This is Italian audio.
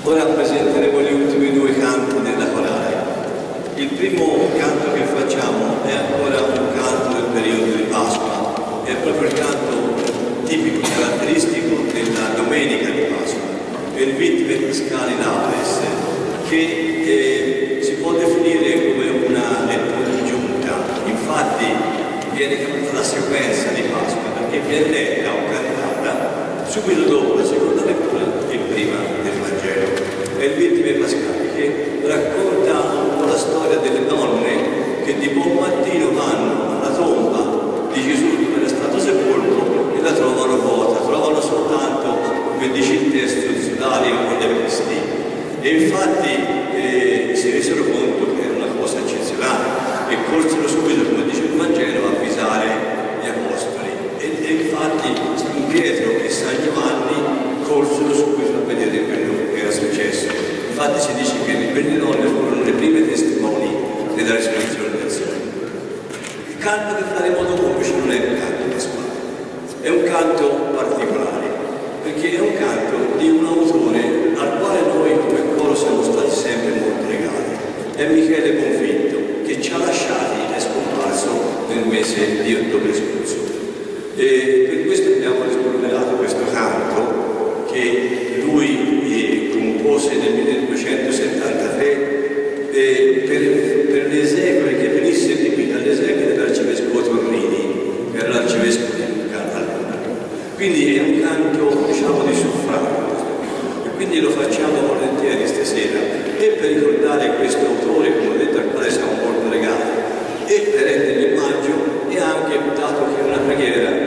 Ora presenteremo gli ultimi due canti della corale. Il primo canto che facciamo è ancora un canto del periodo di Pasqua, è proprio il canto tipico, caratteristico della domenica di Pasqua, è il Vittime Pascali Laudes, che si può definire come una lettura aggiunta. Infatti viene chiamata la sequenza di Pasqua perché viene letta o cantata subito dopo la seconda lettura e prima del Vangelo. È il Vittime Pascali che racconta un po' la storia delle donne che di buon mattino vanno alla tomba di Gesù dove era stato sepolto e la trovano vuota, trovano soltanto, come dice il testo, il sudario con le vesti. E infatti si resero conto che era una cosa eccezionale e corsero subito, come dice il Vangelo, a avvisare gli apostoli. E infatti San Pietro e San Giovanni corsero subito a vedere quello che era successo. Infatti si dice che le belle donne furono le prime testimoni della risurrezione del Signore. Il canto che faremo dopo invece non è un canto pasquale, è un canto particolare, perché è un canto di un autore al quale noi come coro siamo stati sempre molto legati. È Michele Bonfitto, che ci ha lasciati, è scomparso nel mese di ottobre scorso. E per questo abbiamo rispolverato questo canto che lui compose nel 1273 per le esequie che venisse seguita alle esequie dell'arcivescovo Torrini, che era l'arcivescovo di Lucca allora. Quindi è un canto, diciamo, di suffragio, e quindi lo facciamo volentieri stasera, e per ricordare questo autore, come ho detto, al quale siamo molto legati, e per rendergli omaggio, e anche dato che è una preghiera